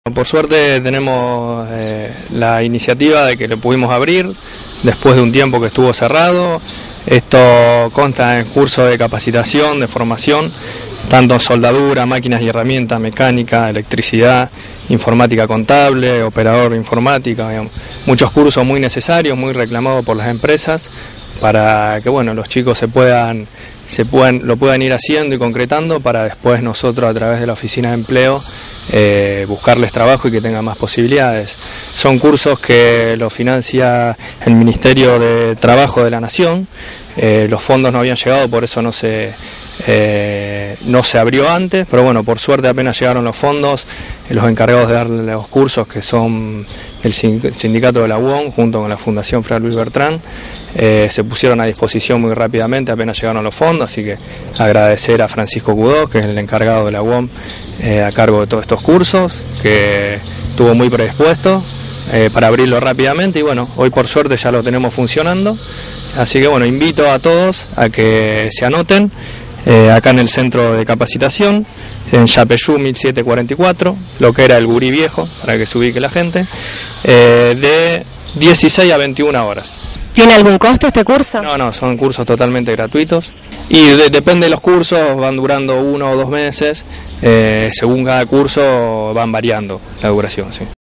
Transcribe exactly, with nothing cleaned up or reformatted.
Por suerte tenemos eh, la iniciativa de que lo pudimos abrir después de un tiempo que estuvo cerrado. Esto consta en cursos de capacitación, de formación, tanto en soldadura, máquinas y herramientas, mecánica, electricidad, informática contable, operador informática, digamos. Muchos cursos muy necesarios, muy reclamados por las empresas para que bueno, los chicos se puedan, se puedan, lo puedan ir haciendo y concretando para después nosotros a través de la oficina de empleo eh, buscarles trabajo y que tengan más posibilidades. Son cursos que lo financia el Ministerio de Trabajo de la Nación, eh, los fondos no habían llegado, por eso no se... Eh, no se abrió antes, pero bueno, por suerte apenas llegaron los fondos, eh, los encargados de darle los cursos, que son el sindicato de la U O M junto con la Fundación Fray Luis Bertrán, eh, se pusieron a disposición muy rápidamente apenas llegaron los fondos, así que agradecer a Francisco Cudó, que es el encargado de la U O M eh, a cargo de todos estos cursos, que estuvo muy predispuesto eh, para abrirlo rápidamente y bueno, hoy por suerte ya lo tenemos funcionando, así que bueno, invito a todos a que se anoten. Eh, acá en el centro de capacitación, en Yapeyú mil setecientos cuarenta y cuatro, lo que era el Gurí Viejo, para que se ubique la gente, eh, de dieciséis a veintiuna horas. ¿Tiene algún costo este curso? No, no, son cursos totalmente gratuitos y de, depende de los cursos, van durando uno o dos meses, eh, según cada curso van variando la duración, sí.